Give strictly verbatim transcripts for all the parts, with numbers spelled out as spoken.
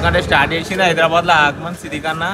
ఎందుకంటే స్టార్ట్ చేసింది హైదరాబాద్లో ఆగమన్ సిటీ కన్నా.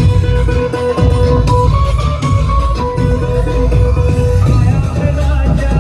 राजा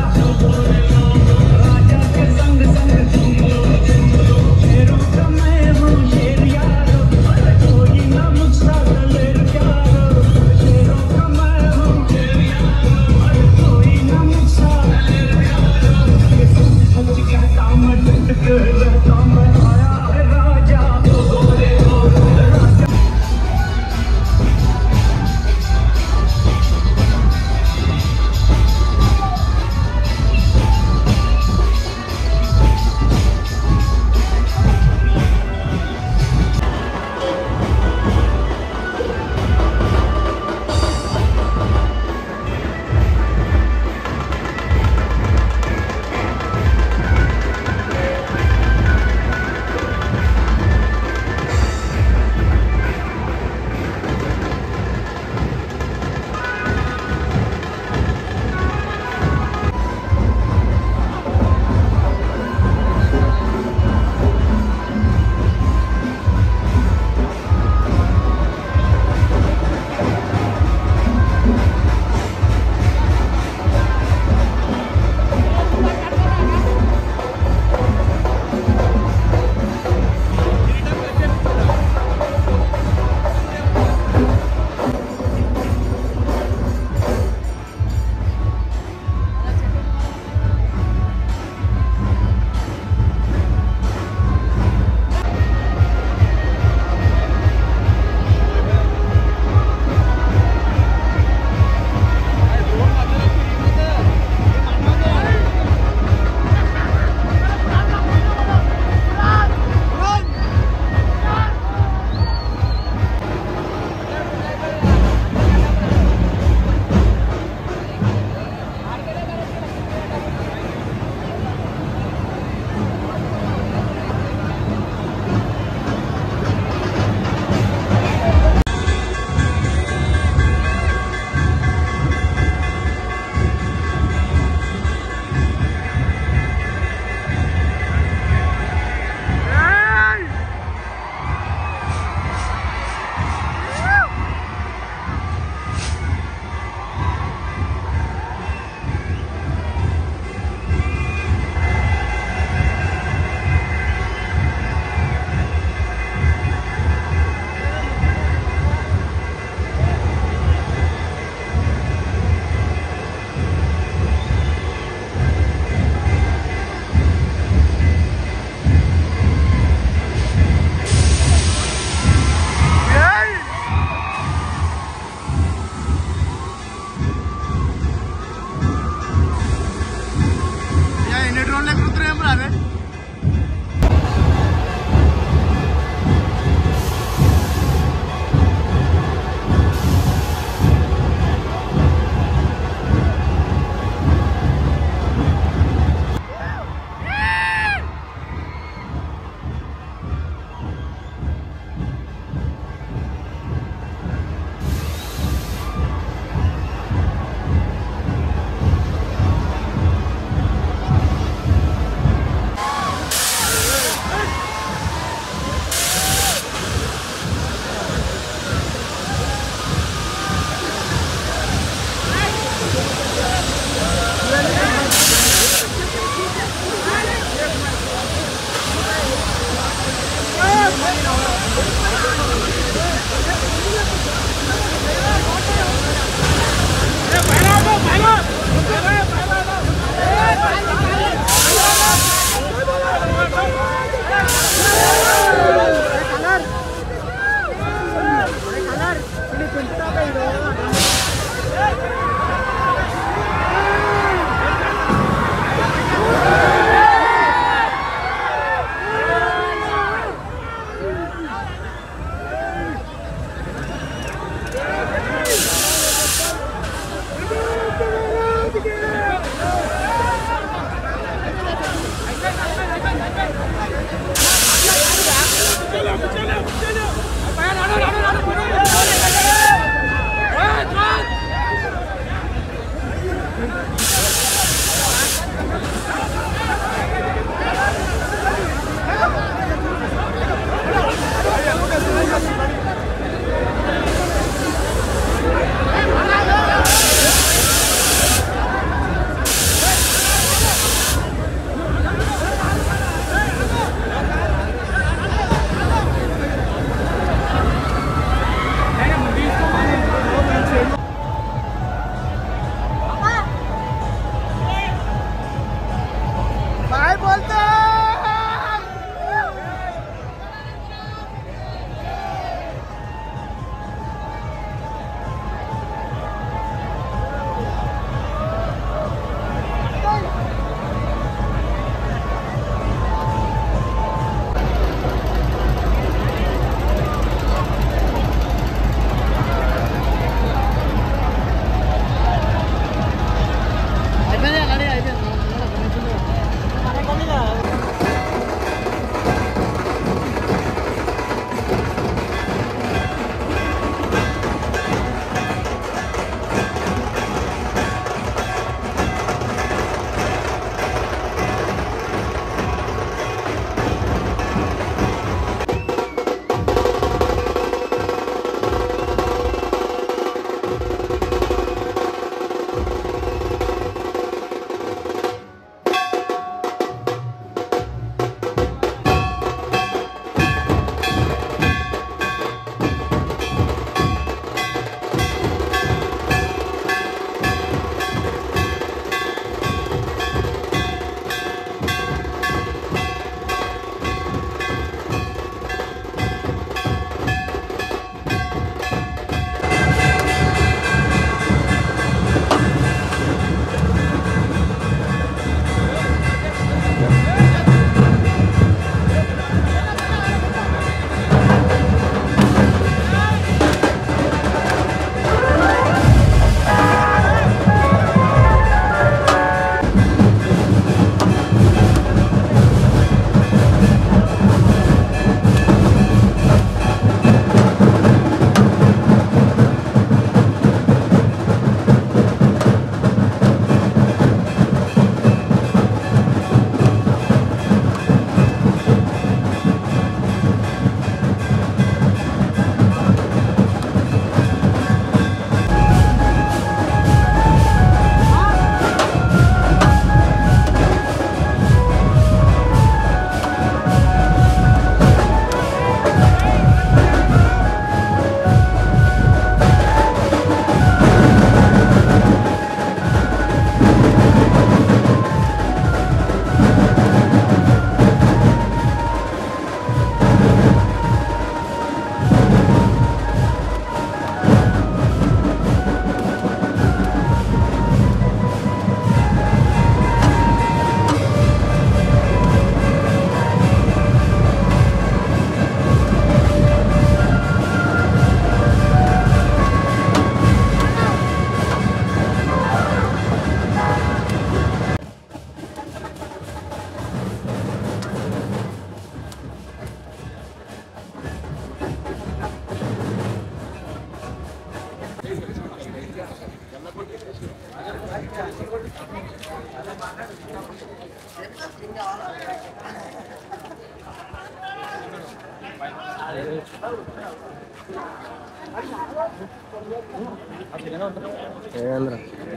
ఏంద్ర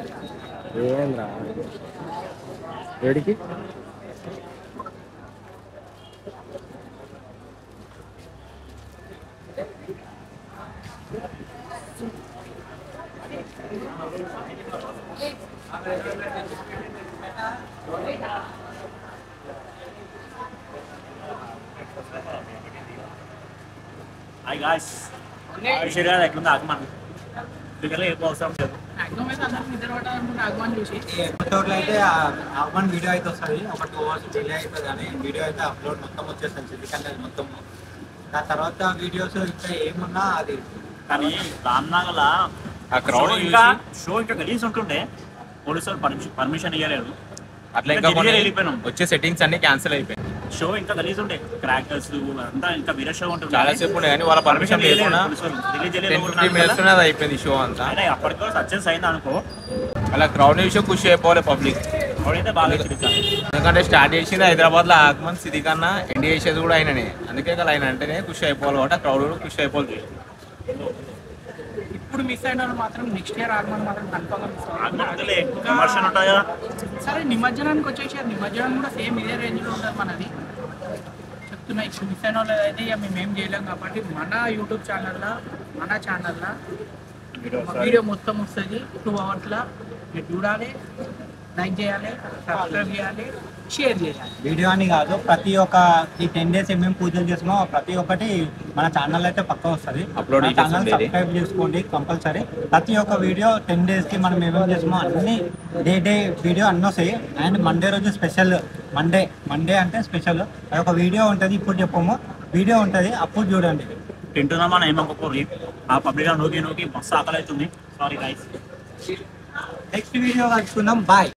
ఏంద్రా ఏడికి Hi guys, Arshira eklunda Akman. పబ్లిక్గా ఎక్కువ అవసరం లేదు. ఎపిసోడ్లో అయితే ఆగమన్ వీడియో అయితే వస్తుంది, ఒక టూ అవర్స్ డిలే అవుతుంది కానీ వీడియో అయితే అప్లోడ్ మొత్తం వచ్చేస్తుంది సిద్ధికన్నా మొత్తం. దాని తర్వాత వీడియోస్ ఇంకా ఏమున్నా అది కానీ రామ్నాగల ఆ crowd ఇంకా చూసి- షో ఇంకా గలీజ్ ఉంటుండే, పోలీసులు పర్మిషన్ పర్మిషన్ ఇవ్వలేదు. అట్లా ఇంకా ఢిల్లీ వెళ్ళిపోయినాం. వచ్చే సెట్టింగ్స్ అన్ని క్యాన్సిల్ అయిపోయాయి. షో ఇంకా గలీజ్ ఉండే, క్రాకర్స్ అంతా ఇంకా వేరే షో ఉంటుంది. చాలా సేపు ఉండే కానీ వాళ్ళ పర్మిషన్ లేకుండా టెన్ ఫిఫ్టీ మినిట్స్ అది అయిపోయింది షో అంతా. అప్పటికో సక్సెస్ అయింది అనుకో. అలా క్రౌడ్ చూసి ఖుషి అయిపోవాలి పబ్లిక్. అప్పుడైతే బాగా చూపిస్తాను. ఎందుకంటే స్టార్ట్ చేసింది హైదరాబాద్ లో ఆగమన్ సిద్ధి కన్నా ఎండ్ చేసేది కూడా ఆయననే. అందుకే కదా ఆయన అంటేనే ఖుషి అయిపోవాలి కాబట్టి క్రౌడ్ కూడా ఖుషి అయిపోవాలి. ఇప్పుడు మిస్ అయిన వాళ్ళు మాత్రం నెక్స్ట్ ఇయర్ ఆగమని మాత్రం కన్ఫర్మ్ మిస్ ఆగమంటే విమర్శలు ఉంటాయి కదా. సరే నిమజ్జనానికి వచ్చేసారు, నిమజ్జనం కూడా సేమ్ ఇదే రేంజ్లో ఉంటుంది మనది. చెప్తున్నా ఇప్పుడు మిస్ అయిన వాళ్ళు అయితే ఇక మేము ఏం చేయలేం కాబట్టి మన యూట్యూబ్ ఛానల్లో మన ఛానల్లో వీడియో మొత్తం వస్తుంది టూ అవర్స్లో. మీరు చూడాలి, లైక్ చేయాలి, సబ్స్క్రైబ్ చేయాలి, షేర్ చేయాలి. వీడియో అని కాదు, ప్రతి ఒక్క ఈ టెన్ డేస్ ఏమేమి పూజలు చేసినా ప్రతి ఒక్కటి మన ఛానల్ అయితే పక్కా వస్తుంది. Upload మన ఛానల్ చేసేది. సబ్స్క్రైబ్ చేసుకోండి కంపల్సరీ. ప్రతి ఒక్క వీడియో టెన్ డేస్కి మనం ఏమేమి చేసినామో అన్ని డే డే వీడియో అన్నీ వస్తాయి. అండ్ మండే రోజు స్పెషల్, మండే మండే అంటే స్పెషల్ అది ఒక వీడియో ఉంటుంది. ఇప్పుడు చెప్పము, వీడియో ఉంటుంది, అప్పుడు చూడండి. తింటున్నామా ఏమనుకోరి, ఆ పబ్లిక్ నూకి నూకి మస్తు ఆకలి అవుతుంది. Sorry guys. నెక్స్ట్ వీడియో కలుసుకుందాం, బాయ్.